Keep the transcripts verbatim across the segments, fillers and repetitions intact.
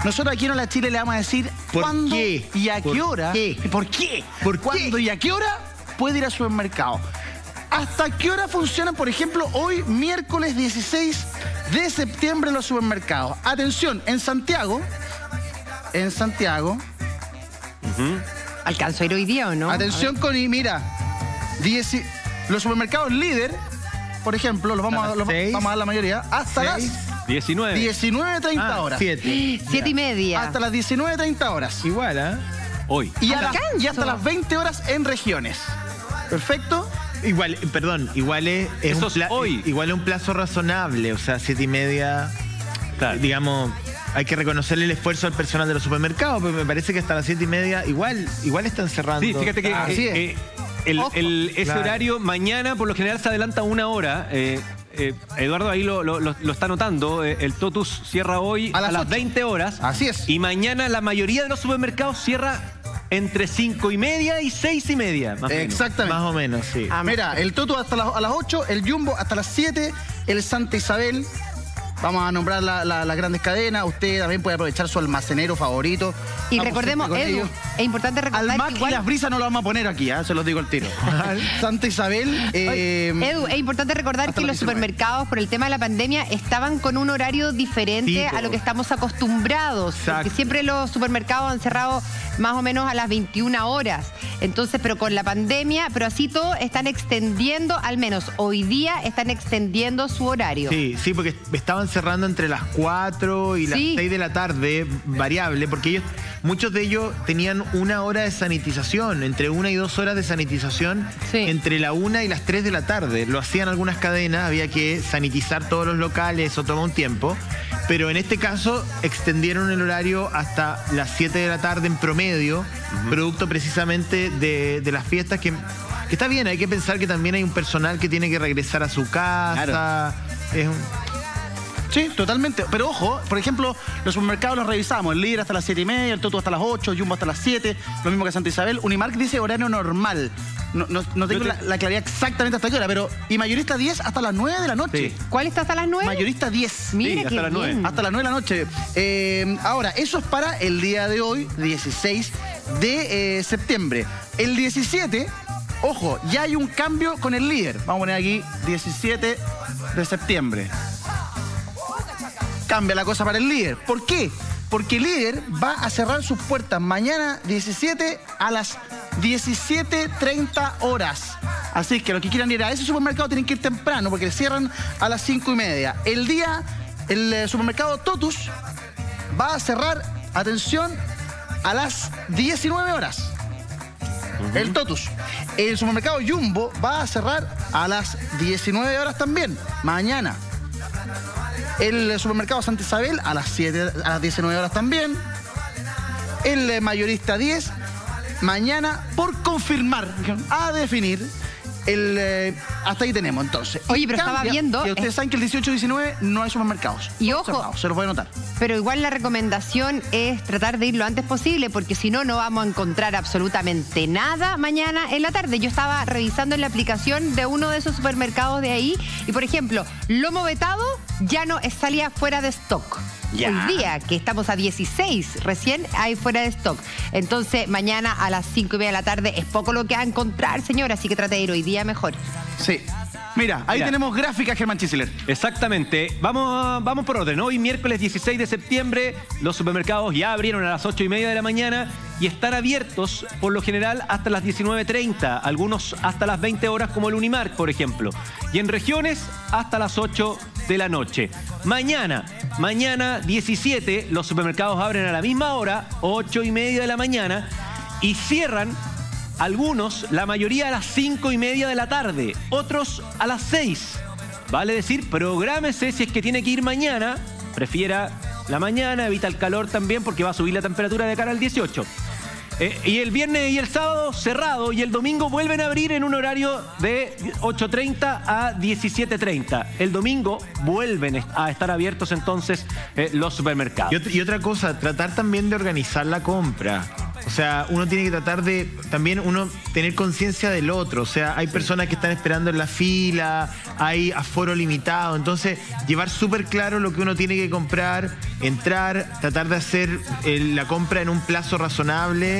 nosotros aquí en La Chile le vamos a decir cuándo qué? y a qué hora. Qué? ¿Por qué? ¿Por ¿Cuándo qué? y a qué hora puede ir al supermercado? ¿Hasta qué hora funcionan, por ejemplo, hoy, miércoles dieciséis de septiembre, los supermercados? Atención, en Santiago, en Santiago... Uh-huh. ¿Alcanzo a ir hoy día o no? Atención con, y mira, diez, los supermercados líder, por ejemplo, los vamos a, los vamos a dar la mayoría, hasta seis, las diecinueve. diecinueve treinta Ah, horas. siete. Siete y media. Hasta las diecinueve treinta horas. Igual, ¿ah? Hoy. Y, a la- Alcanzo. y hasta las veinte horas en regiones. ¿Perfecto? Igual, perdón, igual es, es Eso un es pla- hoy. igual es un plazo razonable, o sea, siete y media, Claro. digamos, hay que reconocerle el esfuerzo al personal de los supermercados, pero me parece que hasta las siete y media igual, igual están cerrando. Sí, fíjate que Así eh, es. eh, el, Ojo. el- ese Claro. horario mañana por lo general se adelanta una hora. eh, eh, Eduardo ahí lo, lo- lo- lo está notando. eh, el Totus cierra hoy A a, las las ocho. veinte horas. Así es. Y mañana la mayoría de los supermercados cierra entre cinco y media y seis y media. Más o menos. Exactamente. Más o menos, sí. Ah, Mira, el Toto hasta las, a las ocho, el Jumbo hasta las siete, el Santa Isabel. Vamos a nombrar la- la- las grandes cadenas. Usted también puede aprovechar su almacenero favorito. Y Vamos recordemos, siempre con Edu, ellos. es importante Al recordar Mac que y igual... las brisas no lo vamos a poner aquí, ¿eh? Se los digo al tiro. Santa Isabel. eh, Edu, es importante recordar hasta que las los diecinueve. supermercados, por el tema de la pandemia, estaban con un horario diferente Sí, a lo po. que estamos acostumbrados. Exacto. Porque siempre los supermercados han cerrado más o menos a las veintiuna horas. Entonces, pero con la pandemia, pero así todo, están extendiendo, al menos hoy día, están extendiendo su horario. Sí, sí, porque estaban cerrando entre las cuatro y las Sí. seis de la tarde, variable, porque ellos, muchos de ellos tenían una hora de sanitización, entre una y dos horas de sanitización, Sí. entre la una y las tres de la tarde. Lo hacían algunas cadenas, había que sanitizar todos los locales, eso toma un tiempo. Pero en este caso extendieron el horario hasta las siete de la tarde en promedio, producto precisamente de, de las fiestas que, que está bien, hay que pensar que también hay un personal que tiene que regresar a su casa. Es un- Sí, totalmente. Pero ojo, por ejemplo, los supermercados los revisamos. El Líder hasta las siete y media, el Toto hasta las ocho, el Jumbo hasta las siete, lo mismo que Santa Isabel. Unimark dice horario normal. No, no- no tengo Yo te- la, la claridad exactamente hasta qué hora, pero... Y mayorista diez hasta las nueve de la noche. Sí. ¿Cuál está hasta las nueve? Mayorista diez. Mira Sí, qué hasta las nueve. bien. Hasta las nueve de la noche. Eh, ahora, eso es para el día de hoy, dieciséis de eh, septiembre. El diecisiete, ojo, ya hay un cambio con el Líder. Vamos a poner aquí diecisiete de septiembre. Cambia la cosa para el Líder. ¿Por qué? Porque el Líder va a cerrar sus puertas mañana diecisiete a las diecisiete treinta horas. Así que los que quieran ir a ese supermercado tienen que ir temprano porque cierran a las cinco y media. El día, el eh, supermercado Totus va a cerrar, atención, a las diecinueve horas. El Totus. El supermercado Jumbo va a cerrar a las diecinueve horas también, mañana. El supermercado Santa Isabel a las, siete, a las diecinueve horas también. El eh, mayorista diez, mañana por confirmar, a definir. El, eh, hasta ahí tenemos entonces. Oye, pero estaba viendo- Y ustedes saben que el dieciocho y diecinueve no hay supermercados. Y ojo- Cerrados, se los voy a anotar. Pero igual la recomendación es tratar de ir lo antes posible porque si no, no vamos a encontrar absolutamente nada mañana en la tarde. Yo estaba revisando en la aplicación de uno de esos supermercados de ahí y, por ejemplo, lomo vetado ya no salía fuera de stock. Ya. Hoy día, que estamos a dieciséis, recién hay fuera de stock. Entonces, mañana a las cinco y media de la tarde es poco lo que va a encontrar, señora, así que trate de ir hoy día mejor. Sí. Mira, ahí Mira. tenemos gráfica, Germán Chisler. Exactamente. Vamos, vamos por orden. Hoy, miércoles dieciséis de septiembre, los supermercados ya abrieron a las ocho y media de la mañana y están abiertos, por lo general, hasta las diecinueve treinta. Algunos hasta las veinte horas, como el Unimark, por ejemplo. Y en regiones, hasta las ocho de la noche. Mañana, mañana diecisiete, los supermercados abren a la misma hora, ocho y media de la mañana, y cierran algunos, la mayoría a las cinco y media de la tarde, otros a las seis. Vale decir, prográmese si es que tiene que ir mañana, prefiera la mañana, evita el calor también porque va a subir la temperatura de cara al dieciocho. Eh, y el viernes y el sábado cerrado y el domingo vuelven a abrir en un horario de ocho treinta a diecisiete treinta. El domingo vuelven a estar abiertos entonces eh, los supermercados. Y, ot- y otra cosa, tratar también de organizar la compra. O sea, uno tiene que tratar de también uno tener conciencia del otro. O sea, hay personas que están esperando en la fila, hay aforo limitado. Entonces, llevar súper claro lo que uno tiene que comprar, entrar, tratar de hacer eh, la compra en un plazo razonable,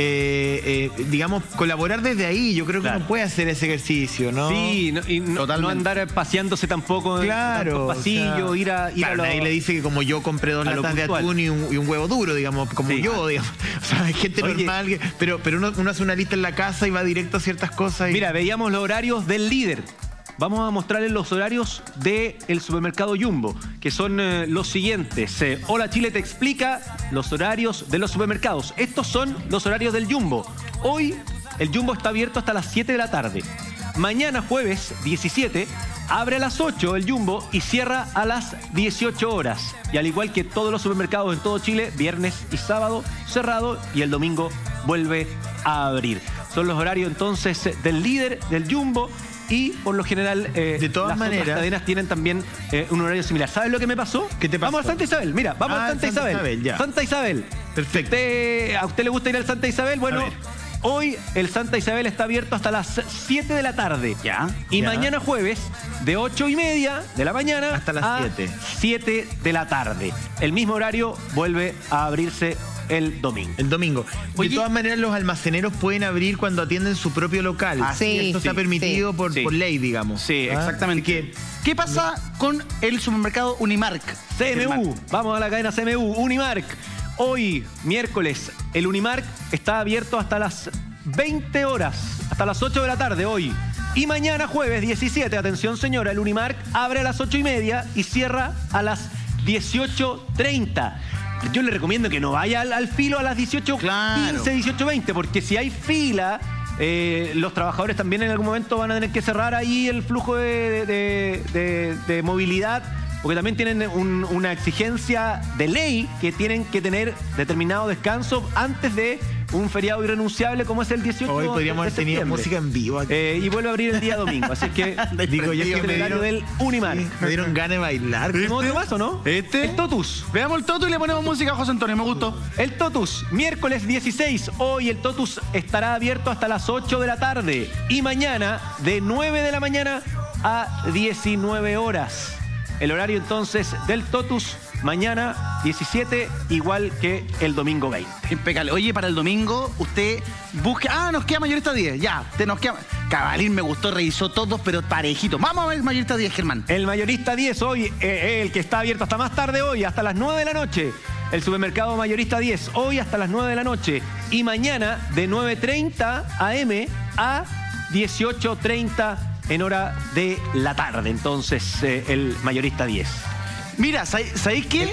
eh, eh, digamos, colaborar desde ahí. Yo creo que Claro. uno puede hacer ese ejercicio, ¿no? Sí, no, y no, no andar paseándose tampoco Claro, en tantos pasillos, o sea, ir a... Ir claro, a lo- nadie le dice que como yo compré dos a lo latas de puntual. atún y un, y un huevo duro, digamos, como Sí. yo, digamos. O sea, hay gente Oye. normal, que- pero, pero uno, uno hace una lista en la casa y va directo a ciertas cosas. Y... Mira, veíamos los horarios del líder. Vamos a mostrarles los horarios del supermercado Jumbo, que son eh, los siguientes. Eh, Hola Chile te explica los horarios de los supermercados. Estos son los horarios del Jumbo. Hoy el Jumbo está abierto hasta las siete de la tarde. Mañana jueves diecisiete abre a las ocho el Jumbo y cierra a las dieciocho horas. Y al igual que todos los supermercados en todo Chile, viernes y sábado cerrado y el domingo vuelve a abrir. Son los horarios entonces del líder, del Jumbo. Y por lo general, eh, De todas las otras maneras- cadenas tienen también eh, un horario similar. ¿Sabes lo que me pasó? ¿Qué te pasó? Vamos a Santa Isabel. Mira, vamos Ah, a Santa, Santa Isabel. Isabel, ya. Santa Isabel. Perfecto. Usted- ¿A usted le gusta ir al Santa Isabel? Bueno, A ver. hoy el Santa Isabel está abierto hasta las siete de la tarde. Ya. Y Ya. mañana jueves, de ocho y media de la mañana Hasta las a siete. siete de la tarde. El mismo horario vuelve a abrirse el domingo. El domingo. Oye. De todas maneras, los almaceneros pueden abrir cuando atienden su propio local. Ah, sí, Esto está sí, permitido por, sí. por ley, digamos. Sí, ¿Ah? exactamente. Así que, ¿Qué pasa con el supermercado Unimark? C M U, Germán? vamos a la cadena C M U, Unimark. Hoy, miércoles, el Unimark está abierto hasta las veinte horas, hasta las ocho de la tarde hoy. Y mañana, jueves diecisiete, atención señora, el Unimark abre a las ocho y media y cierra a las dieciocho treinta. Yo le recomiendo que no vaya al, al filo a las dieciocho Claro. quince, dieciocho veinte, porque si hay fila, eh, los trabajadores también en algún momento van a tener que cerrar ahí el flujo de, de- de- de movilidad, porque también tienen un- una exigencia de ley que tienen que tener determinado descanso antes de un feriado irrenunciable como es el dieciocho hoy podríamos de haber tenido septiembre. música en vivo aquí. Eh, y vuelve a abrir el día domingo, así es que Digo, yo este que es me el horario dieron, del Unimark. sí, me dieron ganas de bailar. ¿Tenemos otro más o no? Este. El Totus. Veamos el Toto y le ponemos música a José Antonio, me gustó. El Totus, miércoles dieciséis. Hoy el Totus estará abierto hasta las ocho de la tarde. Y mañana, de nueve de la mañana a diecinueve horas. El horario entonces del Totus, mañana diecisiete, igual que el domingo veinte. Impecable. Oye, para el domingo, usted busca. Ah, nos queda Mayorista diez. Ya, te nos queda. Cabalín me gustó, revisó todos, pero parejito. Vamos a ver Mayorista diez, Germán. El Mayorista diez hoy, eh, el que está abierto hasta más tarde hoy, hasta las nueve de la noche. El supermercado Mayorista diez, hoy hasta las nueve de la noche. Y mañana de nueve treinta a eme a dieciocho treinta en hora de la tarde. Entonces, eh, el Mayorista diez. Mira, ¿sabéis sabéis qué?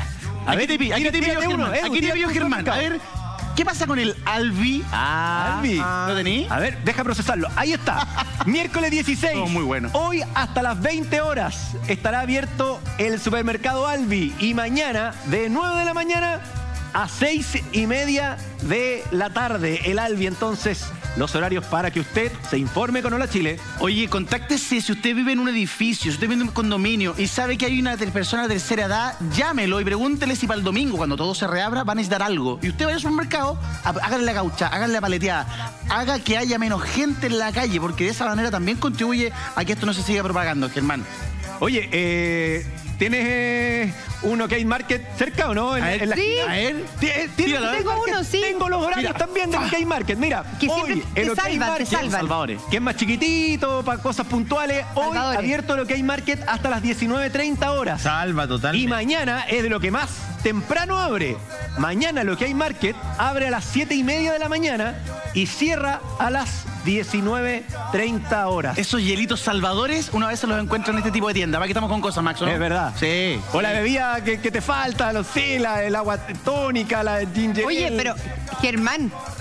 A Aquí ver, te, pi- aquí tira- te pillo, tírate uno, Germán. Edu, Aquí te tírate pillo, un Germán. A supermercado. ver, ¿qué pasa con el Albi? Ah, Albi. ¿Lo tení? A ver, deja procesarlo. Ahí está. Miércoles dieciséis. Oh, muy bueno. Hoy hasta las veinte horas estará abierto el supermercado Albi. Y mañana, de nueve de la mañana a seis y media de la tarde, el Albi. Entonces, los horarios para que usted se informe con Hola Chile. Oye, contáctese si usted vive en un edificio, si usted vive en un condominio y sabe que hay una ter- persona de tercera edad, llámelo y pregúntele si para el domingo, cuando todo se reabra, va a necesitar algo. Y usted vaya al supermercado, ha- hágale la gaucha, hágale la paleteada, haga que haya menos gente en la calle, porque de esa manera también contribuye a que esto no se siga propagando, Germán. Oye, eh, ¿tienes eh, un OK Market cerca o no? En, A ver, en la sí. esquina. A ver, Ti- eh, ¿tienes tíralo, un a ver. OK Tengo Market? uno, sí. Tengo los horarios Mira. también del OK Market. Mira, Que hoy siempre te el OK salvan, te Market, salvan. Salvadores. que es más chiquitito, para cosas puntuales. Hoy Salvadores. abierto el OK Market hasta las diecinueve treinta horas. Salva totalmente. Y mañana es de lo que más temprano abre. Mañana lo que hay Market abre a las siete y media de la mañana y cierra a las diecinueve treinta horas. Esos hielitos salvadores, una vez se los encuentran en este tipo de tienda. ¿Para que estamos con cosas, Max? ¿no? Es verdad. Sí. O la bebida que, que te falta, los sí, la, el agua tónica, la ginger Oye, ale. pero Germán,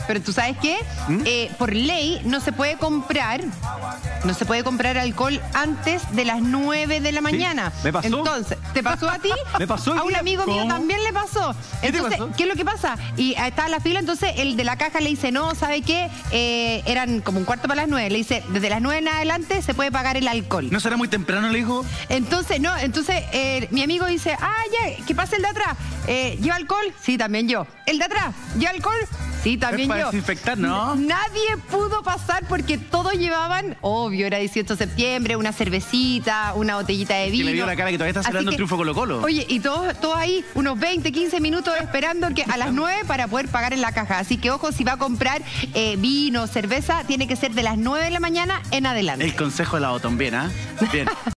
pero tú sabes qué, ¿Mm? eh, por ley no se puede comprar, no se puede comprar alcohol antes de las nueve de la mañana. ¿Me pasó? Entonces, ¿te pasó a ti? ¿Me pasó hoy A un día? amigo mío ¿Cómo? también le pasó. ¿Qué te Entonces, pasó? ¿qué es lo que pasa? Y estaba en la fila, entonces el de la caja le dice, no, ¿sabe qué? Eh, eran como un cuarto para las nueve. Le dice, desde las nueve en adelante se puede pagar el alcohol. ¿No será muy temprano, le dijo? Entonces, no, entonces eh, mi amigo dice, ah, ya, ¿qué pasa el de atrás? Eh, ¿Lleva alcohol? Sí, también yo. ¿El de atrás? ¿Lleva alcohol? Sí, también para yo. desinfectar, ¿no? N- Nadie pudo pasar porque todos llevaban, obvio, era dieciocho de septiembre, una cervecita, una botellita de Que vino. le dio la cara que todavía está Así celebrando el que, triunfo Colo-Colo. Oye, y todos, todos ahí, unos veinte, quince minutos esperando que a las nueve para poder pagar en la caja. Así que, ojo, si va a comprar eh, vino, cerveza, tiene que ser de las nueve de la mañana en adelante. El consejo de la Botón, bien, ¿ah? Bien.